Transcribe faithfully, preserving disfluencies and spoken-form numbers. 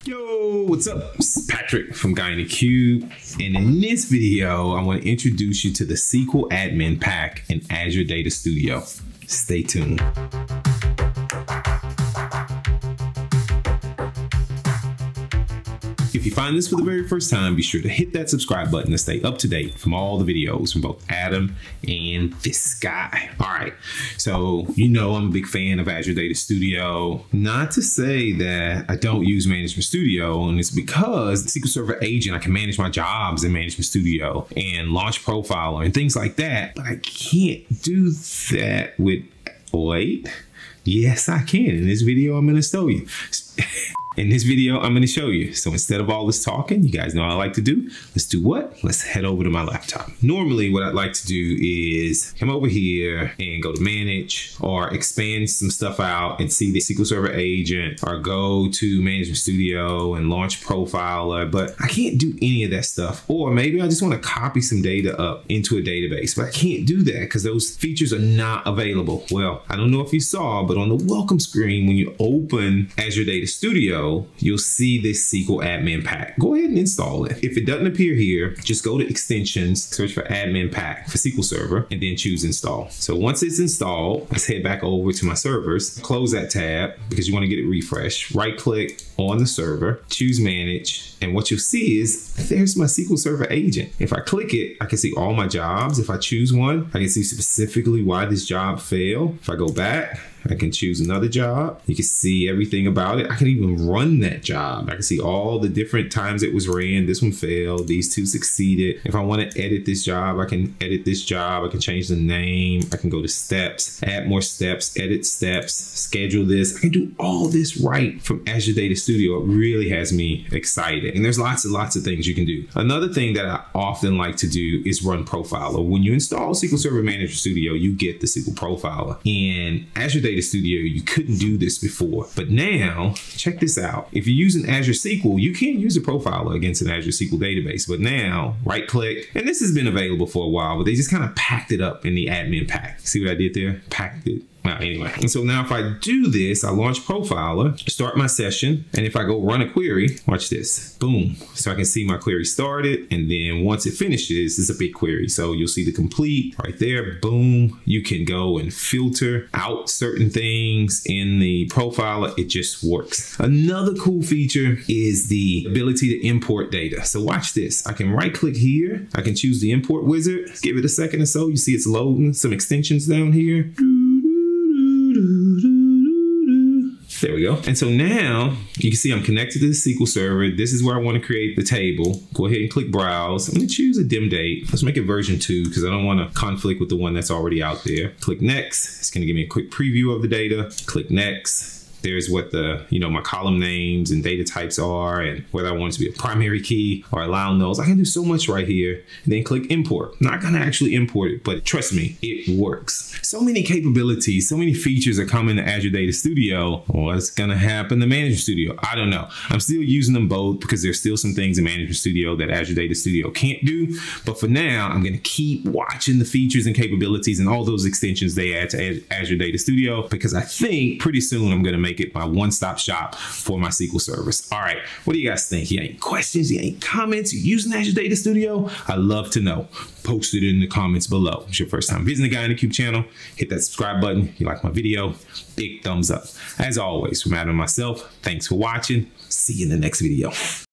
Yo, what's up? It's Patrick from Guy in the Cube, and in this video, I want to introduce you to the S Q L Admin Pack in Azure Data Studio. Stay tuned. If you find this for the very first time, be sure to hit that subscribe button to stay up to date from all the videos from both Adam and this guy. All right, so you know I'm a big fan of Azure Data Studio. Not to say that I don't use Management Studio, and it's because the S Q L Server Agent, I can manage my jobs in Management Studio and launch Profiler and things like that, but I can't do that with, wait, yes I can. In this video, I'm gonna show you. In this video, I'm going to show you. So instead of all this talking, you guys know what I like to do. Let's do what? Let's head over to my laptop. Normally, what I'd like to do is come over here and go to Manage, or expand some stuff out and see the S Q L Server Agent, or go to Management Studio and launch Profiler. But I can't do any of that stuff. Or maybe I just want to copy some data up into a database, but I can't do that because those features are not available. Well, I don't know if you saw, but on the welcome screen, when you open Azure Data Studio, you'll see this S Q L Admin Pack. Go ahead and install it. If it doesn't appear here, just go to Extensions, search for Admin Pack for S Q L Server, and then choose Install. So once it's installed, let's head back over to my servers. Close that tab because you want to get it refreshed. Right click on the server, choose Manage, and what you'll see is there's my S Q L Server Agent. If I click it, I can see all my jobs. If I choose one, I can see specifically why this job failed. If I go back, I can choose another job. You can see everything about it. I can even run that job. I can see all the different times it was ran. This one failed. These two succeeded. If I want to edit this job, I can edit this job. I can change the name. I can go to steps, add more steps, edit steps, schedule this. I can do all this right from Azure Data Studio. It really has me excited. And there's lots and lots of things you can do. Another thing that I often like to do is run Profiler. When you install S Q L Server Manager Studio, you get the S Q L Profiler. In Azure Data Studio, you couldn't do this before, but now check this out. If you're using Azure S Q L, you can't use a profiler against an Azure S Q L database, but now right click, and this has been available for a while, but they just kind of packed it up in the admin pack. See what I did there? Packed it. Well, anyway, and so now if I do this, I launch Profiler, start my session, and if I go run a query, watch this, boom. So I can see my query started, and then once it finishes, it's a big query. So you'll see the complete right there, boom. You can go and filter out certain things in the Profiler. It just works. Another cool feature is the ability to import data. So watch this. I can right click here. I can choose the import wizard. Give it a second or so. You see it's loading some extensions down here. There we go. And so now you can see I'm connected to the S Q L Server. This is where I want to create the table. Go ahead and click Browse. I'm going to choose a dim date. Let's make it version two because I don't want to conflict with the one that's already out there. Click Next. It's going to give me a quick preview of the data. Click Next. There's what the, you know, my column names and data types are, and whether I want it to be a primary key or allow those. I can do so much right here. And then click import. I'm not gonna actually import it, but trust me, it works. So many capabilities, so many features are coming to Azure Data Studio. What's gonna happen to Management Studio? I don't know. I'm still using them both because there's still some things in Management Studio that Azure Data Studio can't do. But for now, I'm gonna keep watching the features and capabilities and all those extensions they add to Azure Data Studio, because I think pretty soon I'm gonna make it my one-stop shop for my S Q L servers. All right, what do you guys think? You got any questions? You got any comments? You using Azure Data Studio? I'd love to know. Post it in the comments below. If it's your first time visiting the Guy in the Cube channel, hit that subscribe button. If you like my video, big thumbs up. As always, from Adam and myself, thanks for watching. See you in the next video.